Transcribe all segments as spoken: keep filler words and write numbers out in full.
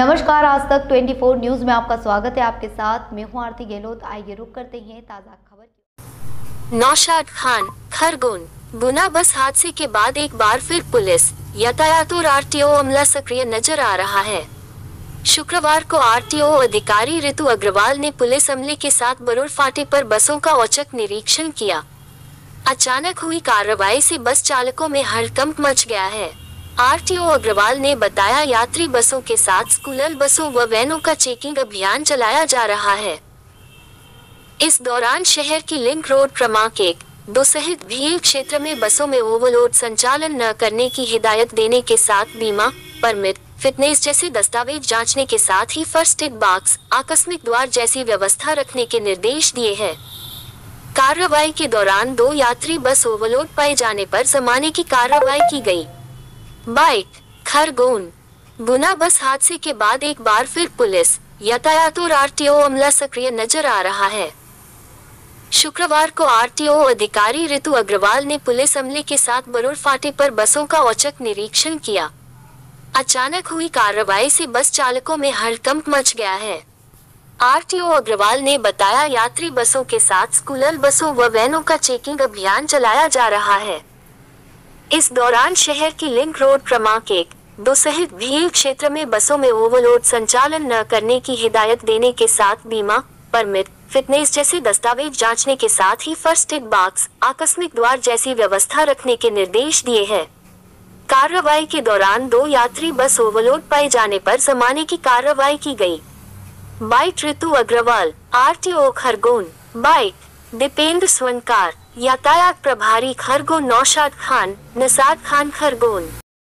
नमस्कार, आज तक चौबीस न्यूज में आपका स्वागत है। आपके साथ मैं हूं आरती गहलोत। आइए रुक करते हैं ताजा खबर। नौशाद खान, खरगोन। गुना बस हादसे के बाद एक बार फिर पुलिस, यातायात और आरटीओ अमला सक्रिय नजर आ रहा है। शुक्रवार को आरटीओ अधिकारी ऋतु अग्रवाल ने पुलिस अमले के साथ बरूर फाटे पर बसों का औचक निरीक्षण किया। अचानक हुई कार्रवाई से बस चालकों में हड़कंप मच गया है। आरटीओ अग्रवाल ने बताया, यात्री बसों के साथ स्कूल बसों व वैनों का चेकिंग अभियान चलाया जा रहा है। इस दौरान शहर की लिंक रोड क्रमांक एक, दो सहित भीड़ क्षेत्र में बसों में ओवरलोड संचालन न करने की हिदायत देने के साथ बीमा, परमिट, फिटनेस जैसे दस्तावेज जांचने के साथ ही फर्स्ट एड बॉक्स, आकस्मिक द्वार जैसी व्यवस्था रखने के निर्देश दिए हैं। कार्रवाई के दौरान दो यात्री बस ओवरलोड पाए जाने पर जमाने की कार्रवाई की गई। बाइट, खरगोन। गुना बस हादसे के बाद एक बार फिर पुलिस, यातायात और आरटीओ अमला सक्रिय नजर आ रहा है। शुक्रवार को आरटीओ अधिकारी ऋतु अग्रवाल ने पुलिस अमले के साथ बरूर फाटे पर बसों का औचक निरीक्षण किया। अचानक हुई कार्रवाई से बस चालकों में हड़कंप मच गया है। आरटीओ अग्रवाल ने बताया, यात्री बसों के साथ स्कूल बसों व वैनों का चेकिंग अभियान चलाया जा रहा है। इस दौरान शहर की लिंक रोड क्रमांक एक, दो सहित भीड़ क्षेत्र में बसों में ओवरलोड संचालन न करने की हिदायत देने के साथ बीमा, परमिट, फिटनेस जैसे दस्तावेज जांचने के साथ ही फर्स्ट एड बॉक्स, आकस्मिक द्वार जैसी व्यवस्था रखने के निर्देश दिए हैं। कार्रवाई के दौरान दो यात्री बस ओवरलोड पाए जाने पर जमाने की कार्रवाई की गई। Bite, Ritu Agarwal, RTO Khargone. Bite, Dipendra Swankar, यातायात प्रभारी खरगोन। नौशाद खान, निसार खान, खरगोन।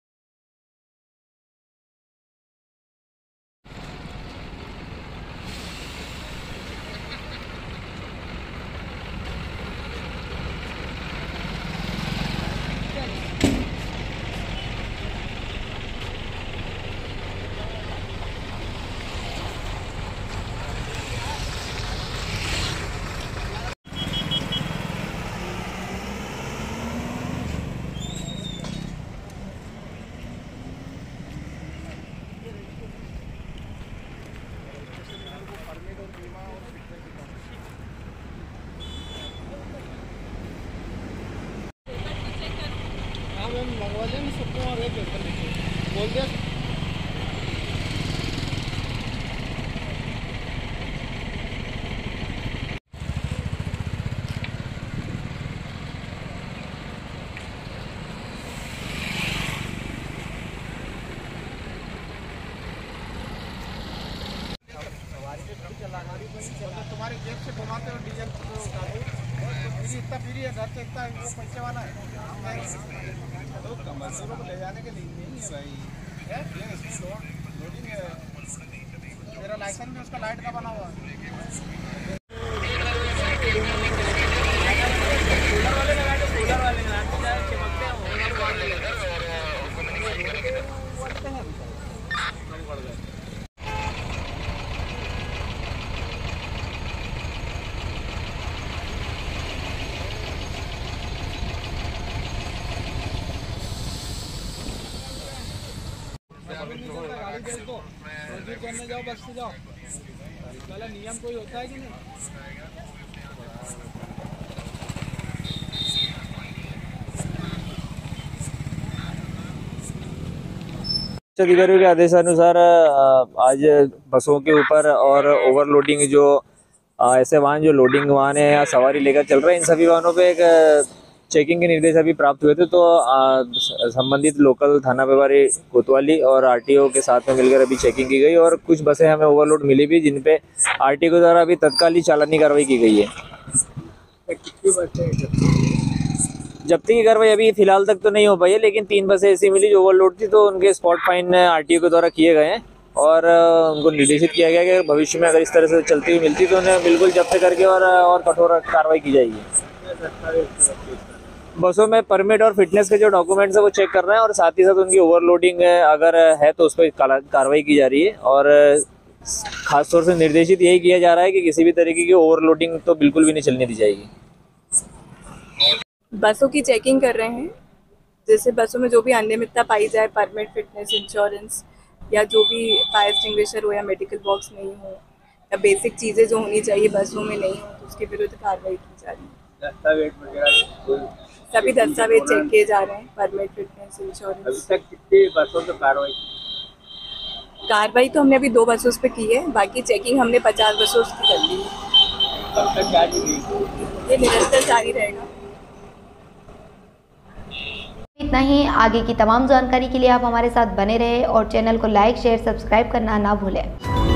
मंगवा लें सबको और एक पेपर लिखो बोल दिया। तुम्हारे जेब से घुमाते हो डीजल इतना फ्री है, घर से इतना वो पैसे वाला है तो मजदूरों को ले जाने के लिए नहीं है भाई। है लोडिंग है, मेरा लाइसेंस भी उसका लाइट का बना हुआ है। गाड़ी दे दो, करने जाओ, बस से जाओ, वाला नियम कोई होता है कि नहीं। अधिकारियों के आदेशानुसार आज बसों के ऊपर और ओवरलोडिंग जो ऐसे वाहन जो लोडिंग वाहन है या सवारी लेकर चल रहे हैं, इन सभी वाहनों पे एक चेकिंग के निर्देश अभी प्राप्त हुए थे। तो संबंधित लोकल थाना प्रभारी कोतवाली और आरटीओ के साथ में मिलकर अभी चेकिंग की गई और कुछ बसें हमें ओवरलोड मिली भी, जिन पे आरटीओ के द्वारा अभी तत्कालीन चालानी कार्रवाई की गई है। जब्ती की कार्रवाई अभी फिलहाल तक तो नहीं हो पाई है, लेकिन तीन बसें ऐसी मिली जो ओवरलोड थी, तो उनके स्पॉट फाइन आरटीओ के द्वारा किए गए हैं और उनको निर्देशित किया गया कि भविष्य में अगर इस तरह से चलती हुई मिलती तो उन्हें बिल्कुल जब्त करके और और कठोर कार्रवाई की जाएगी। बसों में परमिट और फिटनेस के जो डॉक्यूमेंट्स है वो चेक कर रहे हैं और साथ ही साथ उनकी ओवरलोडिंग अगर है तो उस पर कार्रवाई की जा रही है। और खास तौर से निर्देशित यही किया जा रहा है कि किसी भी तरीके की ओवरलोडिंग तो बिल्कुल भी नहीं चलने दी जाएगी। बसों की चेकिंग कर रहे हैं, जैसे बसों में जो भी अनियमितता पाई जाए, परमिट, फिटनेस, इंश्योरेंस, या जो भी फायर एक्सटिंग्विशर हो या मेडिकल बॉक्स नहीं हो या बेसिक चीज़ें जो होनी चाहिए बसों में नहीं हो तो उसके विरुद्ध कार्रवाई की जा रही है। दस्तावेज वगैरह सभी दस्तावेज चेक किए जा रहे हैं, परमिट, फिटनेस, इंश्योरेंस। अभी तक कितनी बसों पे कार्रवाई कार्रवाई तो हमने अभी दो बसों पे की है, बाकी चेकिंग हमने पचास बसों की कर ली है। कब तक जारी रहेगी? ये निरंतर जारी रहेगा। इतना ही। आगे की तमाम जानकारी के लिए आप हमारे साथ बने रहें और चैनल को लाइक शेयर सब्सक्राइब करना ना भूलें।